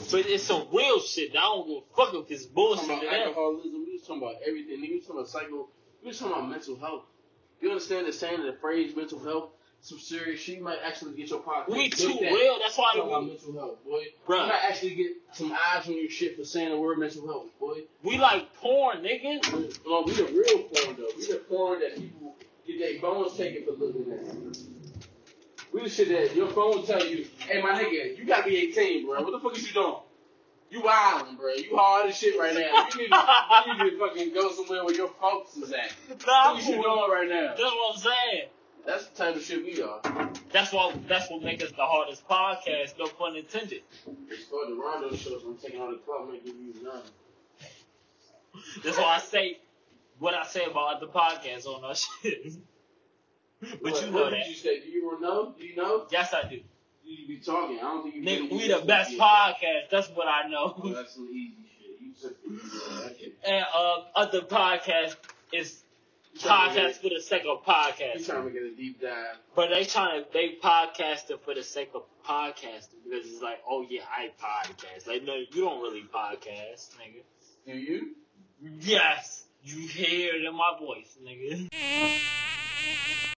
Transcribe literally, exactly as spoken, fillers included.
But it's some real shit. I don't give a fuck if it's bullshit. We was talking about alcoholism. We was talking about everything. We was talking about psycho. We was talking about mental health. You understand the saying of the phrase mental health? Some serious shit. You might actually get your podcast. We too that. real. That's why we talking about mental health, boy. Bruh. You might actually get some eyes on your shit for saying the word mental health, boy. We like porn, nigga. No, we the real porn though. We the porn that people get their bones taken for looking at. We the shit that your phone tell you, hey my nigga, you gotta be eighteen, bro. What the fuck is you doing? You wildin', bro. You hard as shit right now. You need, to, you need to fucking go somewhere where your folks is at. Nah, what you doing right now? That's what I'm saying. That's the type of shit we are. That's what that's what makes us the hardest podcast, no pun intended. It's called the Rondo Show, so I'm taking all the club, I'm gonna give you none. That's why I say what I say about other podcasts on our shit. But what, you know what that. Did you say? Do you know? Do you know? Yes, I do. You be talking. I don't think you. Nigga, you we the best podcast. That's what I know. Oh, that's some easy shit. You said easy. And uh, other podcasts is podcast for the sake of podcast. You trying to get a deep dive? But they trying to they podcasting for the sake of podcasting because it's like, oh yeah, I podcast. Like no, you don't really podcast, nigga. Do you? Yes, you hear it in my voice, nigga.